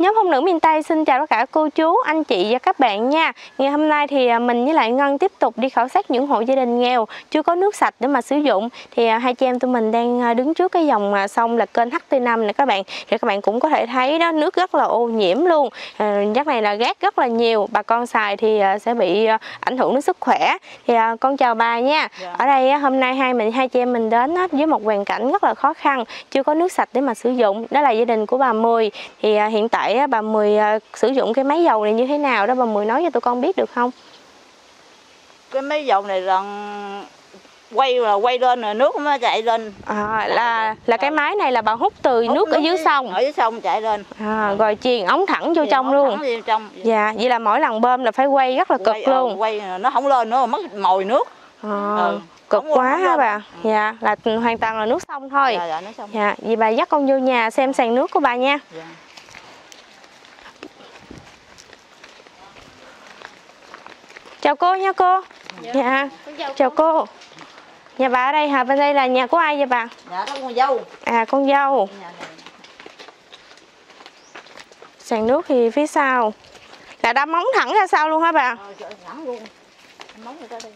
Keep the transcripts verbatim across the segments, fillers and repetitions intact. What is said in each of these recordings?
Nhóm Phong nữ miền Tây xin chào tất cả cô chú, anh chị và các bạn nha. Ngày hôm nay thì mình với lại Ngân tiếp tục đi khảo sát những hộ gia đình nghèo chưa có nước sạch để mà sử dụng. Thì hai chị em tụi mình đang đứng trước cái dòng sông là kênh H T năm này các bạn. Thì các bạn cũng có thể thấy đó, nước rất là ô nhiễm luôn. Chắc này là rác rất là nhiều, bà con xài thì sẽ bị ảnh hưởng đến sức khỏe. Thì con chào bà nha. Dạ. Ở đây hôm nay hai mình hai chị em mình đến với một hoàn cảnh rất là khó khăn, chưa có nước sạch để mà sử dụng. Đó là gia đình của bà Mười. Thì hiện tại bà Mười sử dụng cái máy dầu này như thế nào đó, bà Mười nói cho tụi con biết được không? Cái máy dầu này là quay là quay lên rồi nước nó chạy lên. À, là là cái máy này là bà hút từ hút nước, nước ở dưới sông. Ở dưới sông chạy lên. À, rồi chuyền ống thẳng vô chuyền trong luôn. Vô trong. Dạ, vậy là mỗi lần bơm là phải quay rất là cực quay, luôn. Ờ, quay nó không lên nữa, mất mồi nước. À, ừ. Cực không quá ha bà. Ừ. Dạ, là hoàn toàn là nước sông thôi. Dạ, dạ, nước sông. Dạ, vậy bà dắt con vô nhà xem sàn nước của bà nha. Dạ. Chào cô nha cô. Dạ, dạ. Chào, chào cô. Nhà bà ở đây hả? Bên đây là nhà của ai vậy bà? Dạ, đó con dâu. À, con dâu. Sàn nước thì phía sau là đâm móng thẳng ra sau luôn hả bà? Ờ, thẳng luôn. Móng ra đây.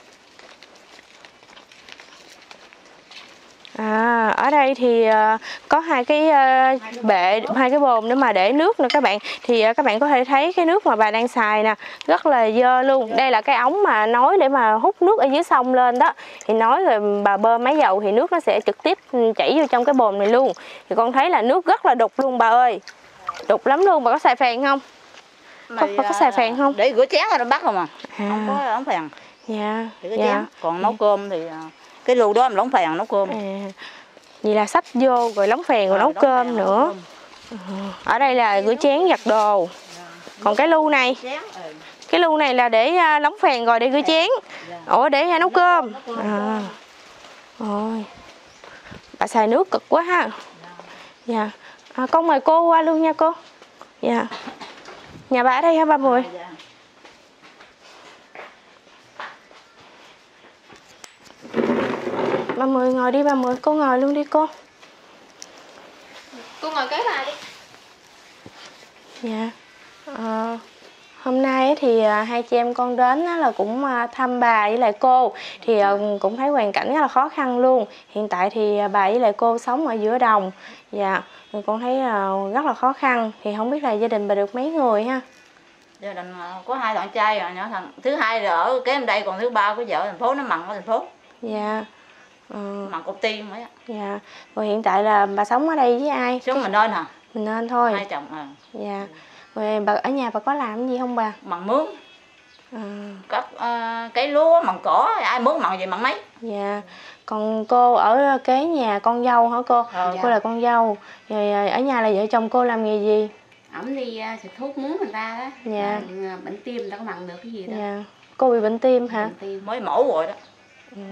À, ở đây thì uh, có hai cái uh, bệ, hai cái bồn để mà để nước nữa các bạn. Thì uh, các bạn có thể thấy cái nước mà bà đang xài nè, rất là dơ luôn. Đây là cái ống mà nối để mà hút nước ở dưới sông lên đó. Thì nói rồi bà bơm máy dầu thì nước nó sẽ trực tiếp chảy vô trong cái bồn này luôn. Thì con thấy là nước rất là đục luôn bà ơi. Đục lắm luôn, bà có xài phèn không? Có, bà có xài phèn không? Để rửa chén là nó bắt không à? À. Không có ống phèn. Dạ. Để Dạ. Chén. Còn nấu cơm thì cái lu đó mình lóng phèn nấu cơm. À, vậy là sắp vô rồi lóng phèn rồi à, nấu cơm phèn, nữa. Cơm. Ở đây là rửa chén giặt đồ. Còn cái lu này, cái lu này là để lóng phèn rồi để rửa chén. Ủa để nấu cơm. À. Rồi. Bà xài nước cực quá ha. Dạ. À, con mời cô qua luôn nha cô. Dạ. Nhà bà ở đây hả bà Mười? Bà Mười ngồi đi bà Mười, cô ngồi luôn đi cô. Cô ngồi kế bà đi. Dạ. À, hôm nay thì hai chị em con đến là cũng thăm bà với lại cô. Thì cũng thấy hoàn cảnh rất là khó khăn luôn. Hiện tại thì bà với lại cô sống ở giữa đồng. Dạ. Con thấy rất là khó khăn. Thì không biết là gia đình bà được mấy người ha? Gia đình có hai thằng trai rồi, nhỏ thằng thứ hai là ở kế bên đây, còn thứ ba của vợ thành phố, nó mặn ở thành phố. Dạ. Ừ. Mặn cục tiên mới. Dạ. Rồi hiện tại là bà sống ở đây với ai? Sống mình nên hả? Mình nên thôi. Hai chồng à. Dạ. Rồi bà ở nhà bà có làm gì không bà? Mặn mướn. À. Cắt uh, cái lúa mặn cỏ, ai mướn mặn gì mặn nấy. Dạ. Còn cô ở kế nhà con dâu hả cô? Ờ, cô dạ. Là con dâu. Rồi ở nhà là vợ chồng cô làm nghề gì? Ổng đi uh, xịt thuốc mướn người ta đó. Dạ. Mà, bệnh tim người ta có mặn được cái gì đó. Dạ. Cô bị bệnh tim hả? Bệnh tim. Mới mổ rồi đó. Ừ.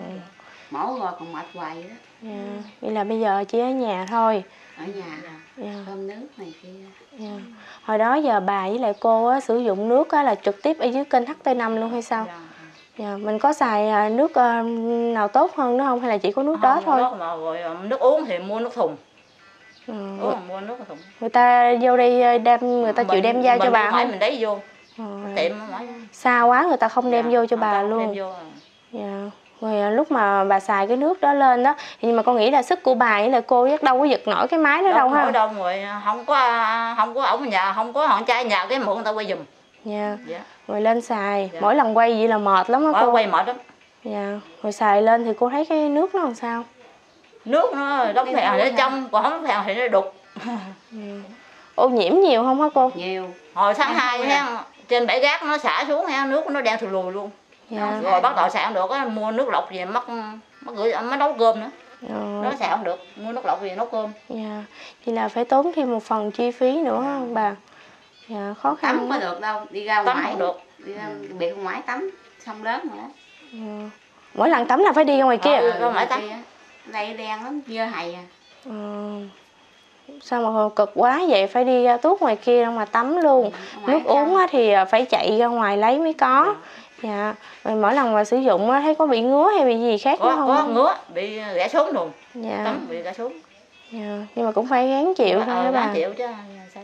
Mổ rồi còn mệt hoài đó. Dạ. Vậy là bây giờ chỉ ở nhà thôi. Ở nhà. Dạ. Cơm nước này kia. Dạ. Hồi đó giờ bà với lại cô á, sử dụng nước á, là trực tiếp ở dưới kênh H T năm luôn hay sao? Dạ. Dạ. Mình có xài nước uh, nào tốt hơn nữa không hay là chỉ có nước không, đó thôi? Nước, mà rồi, nước uống thì mua nước thùng. Ừ. Uống mua nước thùng. Người ta vô đây đem, người ta mình, chịu đem giao cho bà không? Mình lấy vô. Ừ. Tiệm xa quá người ta không đem dạ, vô cho bà luôn. Vô. Dạ. Rồi lúc mà bà xài cái nước đó lên đó, nhưng mà con nghĩ là sức của bà với là cô chắc đâu có giật nổi cái máy đó đâu, đâu ha. Đâu rồi không có không có ổng nhà, không có họ trai nhà cái mượn người ta quay giùm. Dạ. Dạ. Rồi lên xài, dạ. Mỗi lần quay vậy là mệt lắm á cô. Cô. Quay mệt lắm. Dạ. Rồi xài lên thì cô thấy cái nước nó làm sao? Nước nó đóng phèn thì nó trong, còn không phèn thì nó đục. Ừ. Ô nhiễm nhiều không hả cô? Nhiều. Hồi tháng hai ha, trên bãi rác nó xả xuống ha, nước nó đen thù lùi luôn. Dạ. Rồi bắt đầu xài không được, mua nước lọc gì mất mất gửi mới nấu cơm nữa. Ừ. Nó xài không được, mua nước lọc gì nấu cơm. Dạ. Thì là phải tốn thêm một phần chi phí nữa dạ. Bà. Dạ, khó khăn. Tắm có được đâu, đi ra tắm ngoài không được. Đi ra biệt ngoài tắm xong lớn rồi đó. Ừ. Mỗi lần tắm là phải đi ra ngoài kia. Ừ, ra ngoài tắm. Đây đen lắm, dơ hầy à. Ừ. Sao mà cực quá vậy, phải đi ra tuốt ngoài kia đâu mà tắm luôn. Ừ, nước uống á thì phải chạy ra ngoài lấy mới có. Ừ. Dạ. Rồi mỗi lần mà sử dụng á thấy có bị ngứa hay bị gì khác có, không? Có ngứa, bị gãy xuống luôn. Dạ. Tắm bị gãy xuống. Dạ. Nhưng mà cũng phải gắng chịu thôi đó bà. Chịu chứ sao vậy?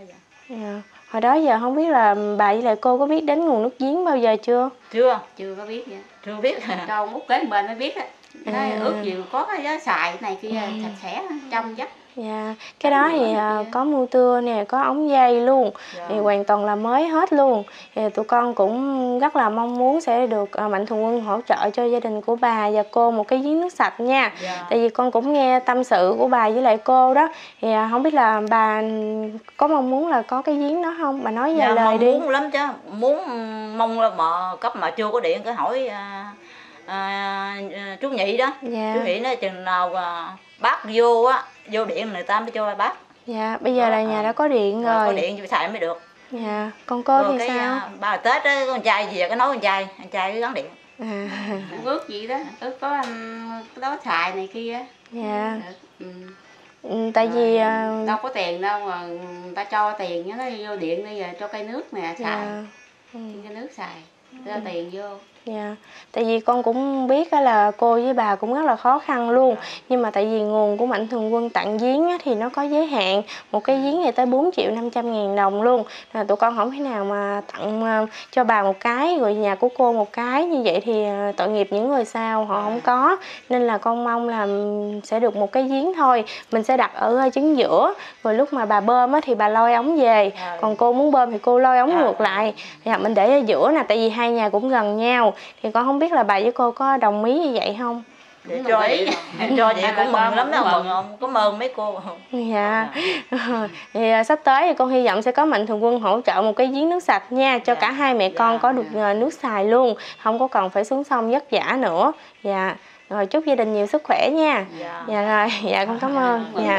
Dạ. Hồi đó giờ không biết là bà với lại cô có biết đến nguồn nước giếng bao giờ chưa? Chưa, Chưa có biết vậy. chưa biết. Cho út kế bên mới biết á. Nói À. ước gì có cái giá xài này kia Ừ. sạch sẽ trong chắc. Dạ, cái đó Tắm thì rửa à, này kia. có mưa tưa nè, có ống dây luôn, Dạ. thì hoàn toàn là mới hết luôn. Thì tụi con cũng rất là mong muốn sẽ được à, Mạnh Thường Quân hỗ trợ cho gia đình của bà và cô một cái giếng nước sạch nha. Dạ. Tại vì con cũng nghe tâm sự của bà với lại cô đó, thì à, không biết là bà có mong muốn là có cái giếng đó không? Bà nói vài Dạ, lời mong đi. muốn lắm chứ, muốn mong là mà cấp mà chưa có điện cái hỏi à, à, chú Nhị đó. Dạ. Chú Nhị nói chừng nào à, bác vô á, vô điện người ta mới cho bác. Dạ, bây giờ là nhà đã có điện Rồi, rồi. có điện cho xài mới được. Dạ, con cô Rồi thì cái sao? à, ba Tết á, con trai gì vậy, cái nói con trai, anh trai cứ gắn điện. À, Cũng ước gì đó, ước có anh cái đó xài này kia. dạ, Ừ. ừ, tại vì à, Đâu có tiền đâu mà người ta cho tiền nó vô điện bây giờ cho cây nước nè xài. dạ, ừ. Cho nước xài. Cho tiền vô. Dạ, tại vì con cũng biết á là cô với bà cũng rất là khó khăn luôn. Nhưng mà tại vì nguồn của Mạnh Thường Quân tặng giếng á thì nó có giới hạn. Một cái giếng này tới bốn triệu năm trăm ngàn đồng luôn. Là tụi con không thể nào mà tặng ờ, cho bà một cái, rồi nhà của cô một cái. Như vậy thì ờ, tội nghiệp những người sau họ không có. Nên là con mong là sẽ được một cái giếng thôi. Mình sẽ đặt ở chính giữa. Rồi lúc mà bà bơm á thì bà lôi ống về. Còn cô muốn bơm thì cô lôi ống ngược lại. Dạ, mình để ở giữa nè, tại vì hai nhà cũng gần nhau. Thì con không biết là bà với cô có đồng ý như vậy không? Để cho vậy, cho vậy cũng mừng lắm đó, mừng không? Có mừng mấy cô không? Dạ. Thì à, sắp tới thì con hy vọng sẽ có Mạnh Thường Quân hỗ trợ một cái giếng nước sạch nha, cho Dạ. cả hai mẹ con Dạ. có được à, nước xài luôn, không có cần phải xuống sông vất vả nữa. Dạ. Rồi chúc gia đình nhiều sức khỏe nha. Dạ. Dạ rồi, dạ con cảm ơn. Dạ.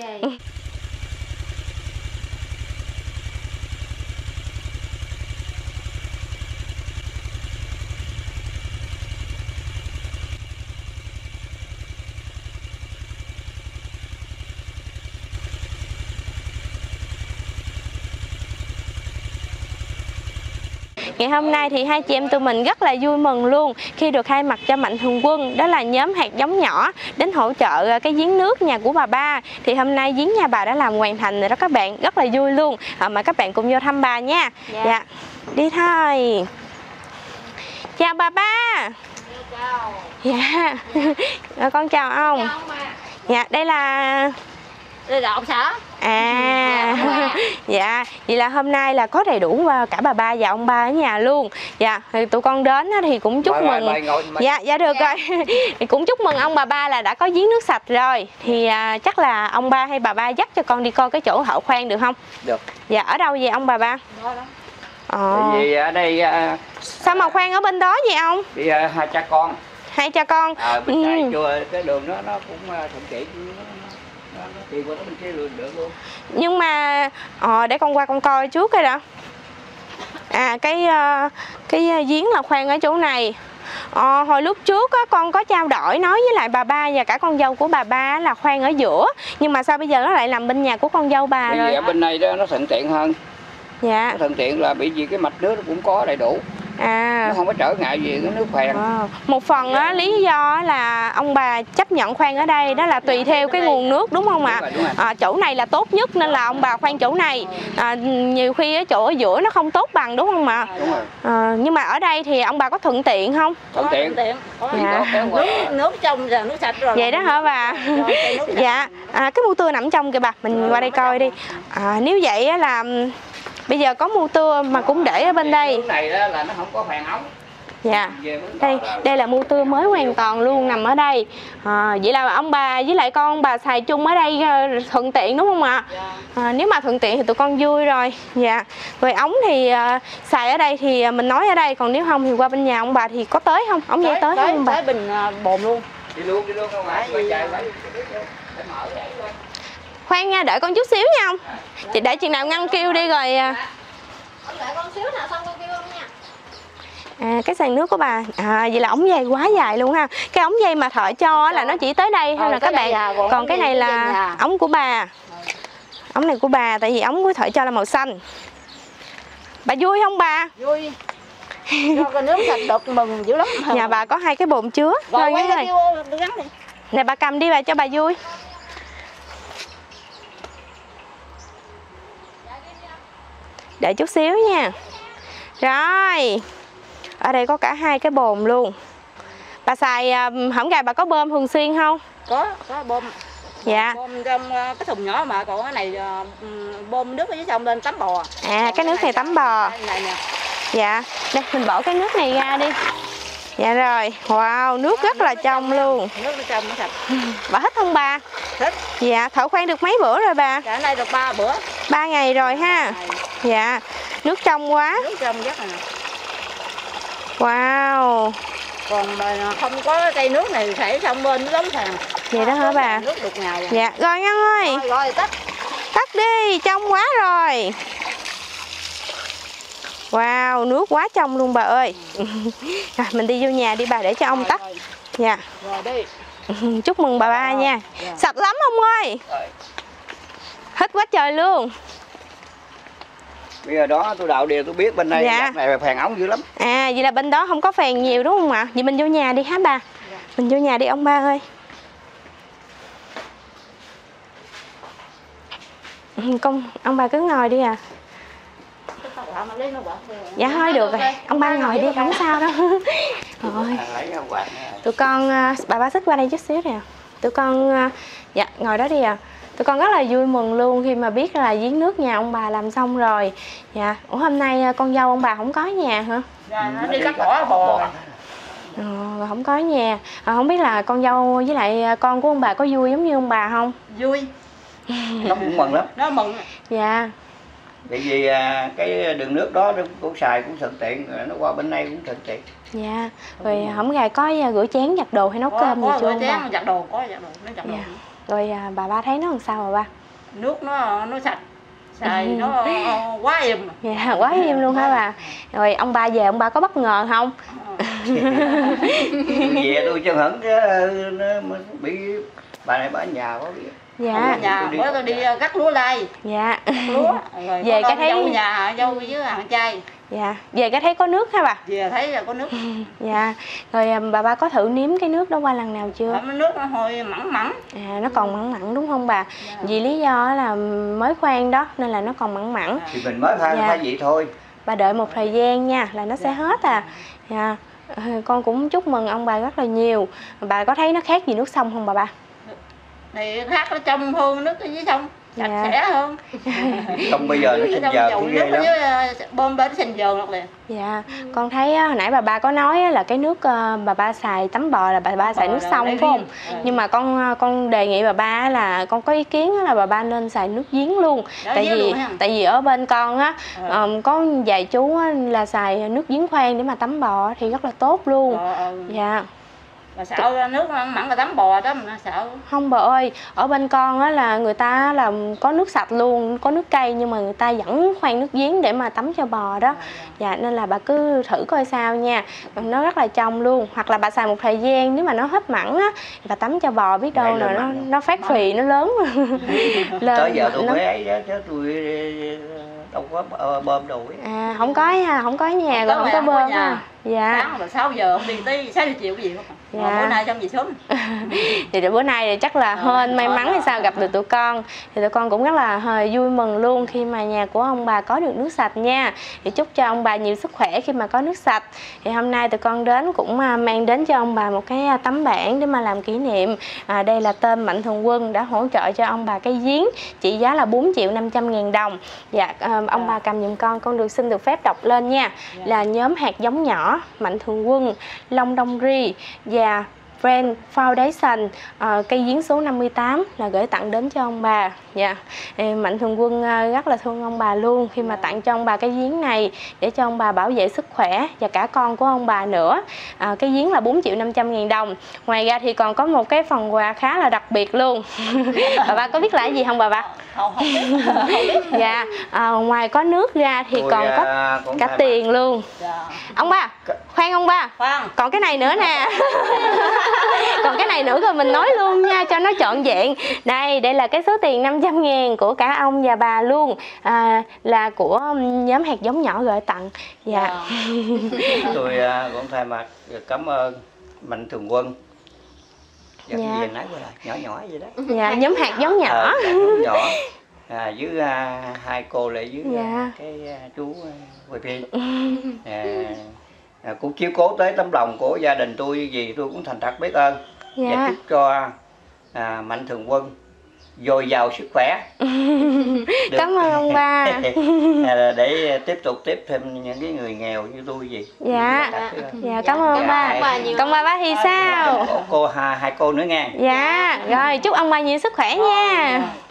Ngày hôm nay thì hai chị em tụi mình rất là vui mừng luôn khi được thay mặt cho Mạnh Thường Quân, đó là nhóm hạt giống nhỏ đến hỗ trợ cái giếng nước nhà của bà ba. Thì hôm nay giếng nhà bà đã làm hoàn thành rồi đó các bạn, rất là vui luôn. À, mời các bạn cùng vô thăm bà nha. Dạ. Dạ. Đi thôi. Chào bà ba. Chào. Dạ. Rồi, con chào ông. Chào ông bà. Dạ, đây là Đây là ông xã. À, dạ, vậy là hôm nay là có đầy đủ cả bà ba và ông ba ở nhà luôn. Dạ, thì tụi con đến thì cũng chúc mời, mừng. mời, ngồi, mời. Dạ, dạ được Dạ. rồi. Thì cũng chúc mừng ông bà ba là đã có giếng nước sạch rồi. Thì à, chắc là ông ba hay bà ba dắt cho con đi coi cái chỗ thợ khoan được không? Được. Dạ, ở đâu vậy ông bà ba? Đó đó. Ồ. Tại vì ở đây à, Sao mà khoan ở bên đó vậy ông? đi à, hai cha con. Hai cha con. À, bên Ừ. đây chùa cái đường đó nó cũng à, thuận tiện, nó, nó, nó đi qua đó bên kia luôn được luôn. Nhưng mà ờ, để con qua con coi trước coi đã. À, cái ờ, cái giếng là khoan ở chỗ này. Ờ, hồi lúc trước á, con có trao đổi nói với lại bà ba và cả con dâu của bà ba là khoan ở giữa. Nhưng mà sao bây giờ nó lại nằm bên nhà của con dâu bà Bởi rồi? vì ở bên này đó nó thuận tiện hơn. Dạ. Nó thuận tiện là bởi vì cái mạch nước nó cũng có đầy đủ. À. Nó không có trở ngại gì cái nước khoan. À, một phần á, lý do là ông bà chấp nhận khoan ở đây đó là tùy theo cái nguồn nước đúng không ạ? Đúng rồi, đúng rồi. À, chỗ này là tốt nhất nên là ông bà khoan chỗ này. À, nhiều khi ở chỗ ở giữa nó không tốt bằng đúng không ạ? Đúng rồi. À, nhưng mà ở đây thì ông bà có thuận tiện không? Thuận tiện. tiện. Có Dạ. nước, nước trong giờ nước sạch rồi. Vậy đó hả bà? Rồi, cái nước sạch. Dạ. À, cái mua tưa nằm trong kìa bà, mình qua đây coi đi. À, nếu vậy á là bây giờ có mua tưa mà cũng để ở bên đây. Nước này đó là nó không có khoan ống. Dạ. Về bên Đây, đó là- đây là mua tưa mới hoàn toàn luôn nằm ở đây. À, vậy là ông bà với lại con bà xài chung ở đây ờ, thuận tiện đúng không ạ? À, nếu mà thuận tiện thì tụi con vui rồi. Dạ. Rồi ống thì ờ, xài ở đây thì mình nói ở đây, còn nếu không thì qua bên nhà ông bà thì có tới không? Ống dây tới, tới không bà? Tới bình à, bồn luôn. Đi luôn, đi luôn không phải. Quay chạy lấy cái nước vô, để mở vậy thôi. Khoan nha, đợi con chút xíu nha ông. Chị để chừng nào ngăn kêu đi rồi. à, Đợi con xíu nào xong con kêu ông nha. À, cái sàn nước của bà. À, vậy là ống dây quá dài luôn ha. Cái ống dây mà thợ cho á là nó chỉ tới đây hay Ờ, là cái các bạn? này là còn Còn ống cái dây này của là dây nhà. ống của bà. Ống này của bà, tại vì ống của thợ cho là màu xanh. Bà vui không bà? Vui. Cho cái nước sạch được mừng dữ lắm. Nhà bà có hai cái bồn chứa. Rồi Thôi quay nghe cái rồi. kêu gắn đi. Nè bà cầm đi bà cho bà vui. Đợi chút xíu nha. Rồi. Ở đây có cả hai cái bồn luôn. Bà xài hổng gà bà có bơm thường xuyên không? Có, có bơm. Dạ. Bơm trong cái thùng nhỏ mà còn cái này bơm nước ở dưới sông lên tắm bò. À cái nước này tắm bò. Này nè. Dạ. Đây mình bỏ cái nước này ra đi. Dạ rồi. Wow, nước rất là trong luôn. Nước nó trong nó sạch. Bà thích không bà? Thích. Dạ, thợ khoan được mấy bữa rồi bà? Dạ, nay được ba bữa. ba ngày rồi ha. Dạ. Nước trong quá. Nước trong rất là. Wow. Còn mà không có cây nước này phải xong bên nó đóng thàn. Vậy đó hả bà? Nước đục ngầu. Dạ, rồi Ngân ơi. Rồi, rồi tắt. Tắt đi, trong quá rồi. Wow, nước quá trong luôn bà ơi. Rồi, mình đi vô nhà đi bà để cho ông Rồi, tắt. rồi. Dạ. Rồi đi. Chúc mừng bà ba nha. Dạ. Sạch lắm ông ơi. Rồi. Thích quá trời luôn. Bây giờ đó tôi đào đều tôi biết bên đây Dạ. này phèn ống dữ lắm. À vậy là bên đó không có phèn nhiều đúng không ạ? Vậy mình vô nhà đi hả bà? Dạ. Mình vô nhà đi ông ba ơi. Ừ, con ông bà cứ ngồi đi à. Dạ thôi được rồi, ông ba ngồi đi không sao đâu. Rồi. Tụi con bà ba xích qua đây chút xíu nè. Tụi con dạ ngồi đó đi à. Tụi con rất là vui mừng luôn khi mà biết là giếng nước nhà ông bà làm xong rồi. Dạ, ủa hôm nay con dâu ông bà không có nhà hả? Dạ, nó đi cắt cỏ bò. Ờ, không có nhà. À, không biết là con dâu với lại con của ông bà có vui giống như ông bà không? Vui. Nó cũng mừng lắm. Nó mừng. Dạ. Tại vì à, cái đường nước đó nó cũng xài cũng thuận tiện, rồi nó qua bên đây cũng thuận tiện. Dạ. Rồi hổng gài có rửa chén giặt đồ hay nấu Có, cơm gì có chưa rửa ông chén, bà? giặt đồ, có giặt đồ, nó giặt đồ. Dạ. Rồi à, bà ba thấy nó làm sao bà ba? Nước nó nó sạch. Xài nó quá êm. Dạ, quá êm luôn hả bà? Rồi ông ba về ông ba có bất ngờ không? Tôi về tôi chân hững nó bị bà này bà ở nhà có biết. Dạ. Ở nhà mới tôi đi cắt lúa lai. Dạ. Lúa. Rồi Về cái thấy dâu nhà, dâu với hàng trai. Dạ. Về cái thấy có nước hả bà? Về thấy là có nước. Dạ. Rồi à, bà ba có thử nếm cái nước đó qua lần nào chưa? Cái nước nó hơi mặn mặn. À nó còn mặn mặn đúng không bà? Dạ. Vì lý do là mới khoan đó nên là nó còn mặn mặn. Thì mình mới pha Dạ. pha vậy thôi. Bà đợi một thời gian nha là nó sẽ hết à. Dạ. Ờ, con cũng chúc mừng ông bà rất là nhiều. Bà có thấy nó khác gì nước sông không bà ba? Thì khác nó trong hơn nước ở dưới sông. Sạch Dạ. sẽ hơn. Không bây giờ nó sinh giờ cũng ghê lắm. Bơm bên sinh giờ ngọt liền. Dạ, con thấy á, hồi nãy bà ba có nói á, là cái nước ờ, bà ba xài tắm bò là bà ba xài Bò nước là sông lấy phải không? riêng. Ừ. Nhưng mà con ờ, con đề nghị bà ba á là con có ý kiến á là bà ba nên xài nước giếng luôn. Đó, tại giếng vì luôn ha. tại vì ở bên con á Ừ. ờm, có vài chú á, là xài nước giếng khoan để mà tắm bò thì rất là tốt luôn. Ờ, ừ. Dạ. Mà sợ nước mặn là tắm bò đó mà sợ. Không bà ơi, ở bên con á là người ta là có nước sạch luôn, có nước cay nhưng mà người ta vẫn khoan nước giếng để mà tắm cho bò đó. Dạ nên là bà cứ thử coi sao nha. Nó rất là trong luôn. Hoặc là bà xài một thời gian nếu mà nó hết mặn á, bà tắm cho bò biết đâu Vậy là là nó mặn. nó phát phì nó lớn. Lên Tới giờ mặn tôi lắm. mới ấy đó, chứ tôi đâu có ờ, bơm đâu ấy. À không có ha, không có nhà rồi Không không có có nhà, không có bơm nhà. ha. Dạ. Sáng là sáu giờ ông đi tới sáu giờ chiều cái gì không. Dạ. Mà bữa nay xong về sớm. Thì để bữa nay thì chắc là Ờ, hên may hên mắn đó. hay sao gặp được tụi con. Thì tụi con cũng rất là hơi vui mừng luôn khi mà nhà của ông bà có được nước sạch nha. Thì chúc cho ông bà nhiều sức khỏe khi mà có nước sạch. Thì hôm nay tụi con đến cũng à, mang đến cho ông bà một cái à, tấm bảng để mà làm kỷ niệm. À, đây là tên Mạnh Thường Quân đã hỗ trợ cho ông bà cái giếng trị giá là bốn triệu năm trăm ngàn đồng. Dạ à, ông bà cầm giùm con, con được xin được phép đọc lên nha. Là nhóm hạt giống nhỏ Mạnh Thường Quân, Long Đông Ri và Brand Foundation, uh, cây giếng số năm mươi tám là gửi tặng đến cho ông bà. Dạ. Yeah. Mạnh Thường Quân uh, rất là thương ông bà luôn khi mà tặng cho ông bà cái giếng này để cho ông bà bảo vệ sức khỏe và cả con của ông bà nữa. Uh, cái giếng là bốn triệu năm trăm ngàn đồng. Ngoài ra thì còn có một cái phần quà khá là đặc biệt luôn. Bà ba có biết là cái gì không bà ba? Không, không biết. Không biết. Dạ. Uh, ngoài có nước ra thì Tôi, còn có à, cũng cả thay tiền luôn. Dạ. Ông ba, khoan ông ba. Khoan. Còn cái này nữa nè. Còn cái này nữa rồi mình nói luôn nha cho nó trọn vẹn. Đây, đây là cái số tiền năm trăm ngàn của cả ông và bà luôn. À, là của nhóm hạt giống nhỏ gửi tặng. Dạ. Dạ. Tôi à, cũng thay mặt cảm ơn Mạnh Thường Quân. Dạ. Dạ. Cái gì nãy vừa là nhỏ nhỏ vậy đó. Dạ, nhóm hạt giống nhỏ. Ờ, dạ, giống nhỏ. à, với à, hai cô lại với Dạ. à, cái à, chú à, Quỳ Phi à, à, cũng chiếu cố tới tấm lòng của gia đình tôi gì tôi cũng thành thật biết ơn. Và Dạ. chúc cho à, Mạnh Thường Quân dồi dào sức khỏe. Được. Cảm ơn ông ba. À, để tiếp tục tiếp thêm những cái người nghèo như tôi gì. Dạ. Thật biết ơn. Dạ, cảm ơn ông Dạ, ba. hai- ba nhiều. Còn bà ba thì sao? Có cô hai, hai cô nữa nghe. Dạ, rồi chúc ông ba nhiều sức khỏe nha.